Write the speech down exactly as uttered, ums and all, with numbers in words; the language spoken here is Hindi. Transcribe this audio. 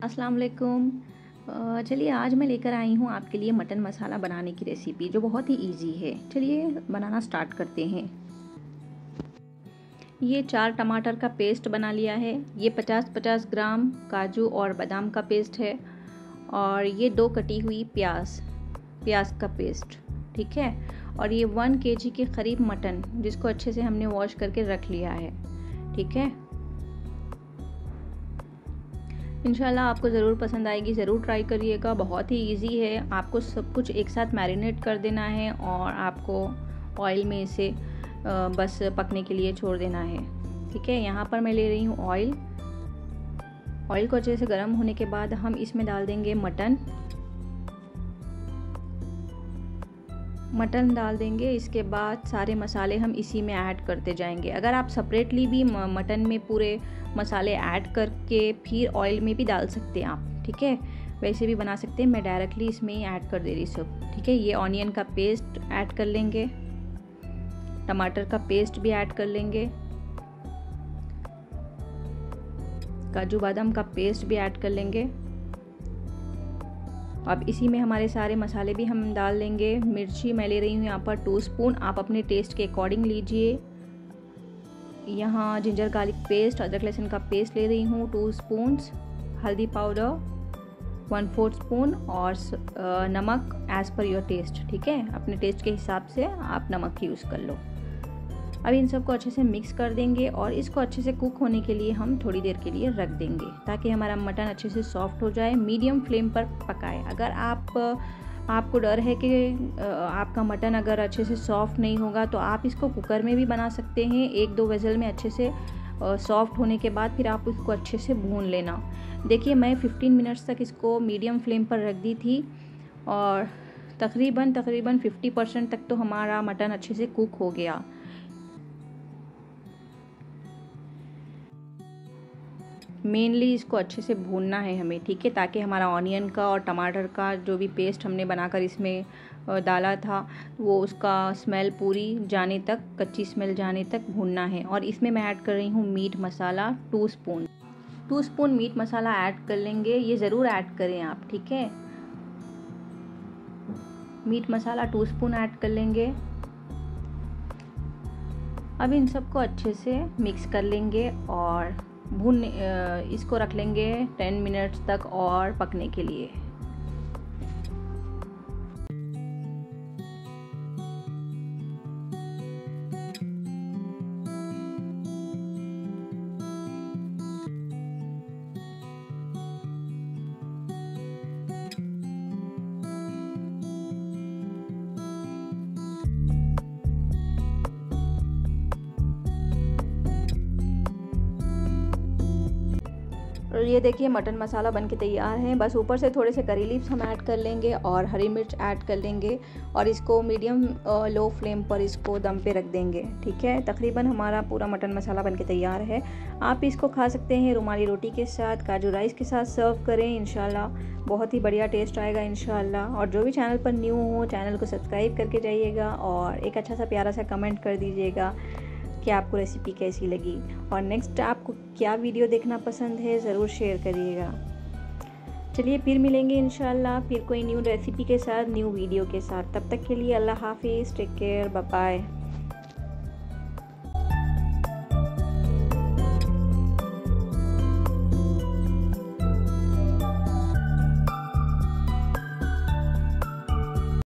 अस्सलाम वालेकुम। अ, चलिए आज मैं लेकर आई हूँ आपके लिए मटन मसाला बनाने की रेसिपी जो बहुत ही इजी है। चलिए बनाना स्टार्ट करते हैं। ये चार टमाटर का पेस्ट बना लिया है। ये पचास पचास ग्राम काजू और बादाम का पेस्ट है और ये दो कटी हुई प्याज प्याज का पेस्ट, ठीक है। और ये वन केजी के करीब मटन जिसको अच्छे से हमने वॉश करके रख लिया है, ठीक है। इंशाल्लाह आपको ज़रूर पसंद आएगी, ज़रूर ट्राई करिएगा। बहुत ही इजी है। आपको सब कुछ एक साथ मैरिनेट कर देना है और आपको ऑयल में इसे बस पकने के लिए छोड़ देना है, ठीक है। यहाँ पर मैं ले रही हूँ ऑयल। ऑयल को अच्छे से गर्म होने के बाद हम इसमें डाल देंगे मटन मटन डाल देंगे। इसके बाद सारे मसाले हम इसी में ऐड करते जाएंगे। अगर आप सेपरेटली भी मटन में पूरे मसाले ऐड करके फिर ऑयल में भी डाल सकते हैं आप, ठीक है। वैसे भी बना सकते हैं। मैं डायरेक्टली इसमें ही ऐड कर दे रही सब, ठीक है। ये ऑनियन का पेस्ट ऐड कर लेंगे, टमाटर का पेस्ट भी ऐड कर लेंगे, काजू बादाम का पेस्ट भी ऐड कर लेंगे। अब इसी में हमारे सारे मसाले भी हम डाल देंगे। मिर्ची मैं ले रही हूँ यहाँ पर टू स्पून, आप अपने टेस्ट के अकॉर्डिंग लीजिए। यहाँ जिंजर गार्लिक पेस्ट, अदरक लहसुन का पेस्ट ले रही हूँ टू स्पून्स। हल्दी पाउडर वन फोर्थ स्पून और नमक एज़ पर योर टेस्ट, ठीक है। अपने टेस्ट के हिसाब से आप नमक यूज़ कर लो। अब इन सबको अच्छे से मिक्स कर देंगे और इसको अच्छे से कुक होने के लिए हम थोड़ी देर के लिए रख देंगे ताकि हमारा मटन अच्छे से सॉफ्ट हो जाए। मीडियम फ्लेम पर पकाएं। अगर आप आपको डर है कि आपका मटन अगर अच्छे से सॉफ्ट नहीं होगा तो आप इसको कुकर में भी बना सकते हैं। एक दो विज़ल में अच्छे से सॉफ्ट होने के बाद फिर आप इसको अच्छे से भून लेना। देखिए मैं फिफ्टीन मिनट्स तक इसको मीडियम फ्लेम पर रख दी थी और तकरीबन तकरीबन फिफ्टी परसेंट तक तो हमारा मटन अच्छे से कुक हो गया। मेनली इसको अच्छे से भूनना है हमें, ठीक है, ताकि हमारा ऑनियन का और टमाटर का जो भी पेस्ट हमने बनाकर इसमें डाला था वो उसका स्मेल पूरी जाने तक, कच्ची स्मेल जाने तक भूनना है। और इसमें मैं ऐड कर रही हूँ मीट मसाला two spoon two spoon meat मसाला ऐड कर लेंगे। ये ज़रूर ऐड करें आप, ठीक है। मीट मसाला टू स्पून ऐड कर लेंगे। अब इन सबको अच्छे से मिक्स कर लेंगे और भून इसको रख लेंगे टेन मिनट्स तक और पकने के लिए। और ये देखिए मटन मसाला बनके तैयार है। बस ऊपर से थोड़े से करी लीव्स हम ऐड कर लेंगे और हरी मिर्च ऐड कर लेंगे और इसको मीडियम लो फ्लेम पर इसको दम पे रख देंगे, ठीक है। तकरीबन हमारा पूरा मटन मसाला बनके तैयार है। आप इसको खा सकते हैं रुमाली रोटी के साथ, काजू राइस के साथ सर्व करें। इंशाल्लाह बहुत ही बढ़िया टेस्ट आएगा इंशाल्लाह। और जो भी चैनल पर न्यू हो चैनल को सब्सक्राइब करके जाइएगा और एक अच्छा सा प्यारा सा कमेंट कर दीजिएगा कि आपको रेसिपी कैसी लगी और नेक्स्ट आपको क्या वीडियो देखना पसंद है, ज़रूर शेयर करिएगा। चलिए फिर मिलेंगे इंशाल्लाह फिर कोई न्यू रेसिपी के साथ, न्यू वीडियो के साथ। तब तक के लिए अल्लाह हाफिज़, टेक केयर, बाय बाय।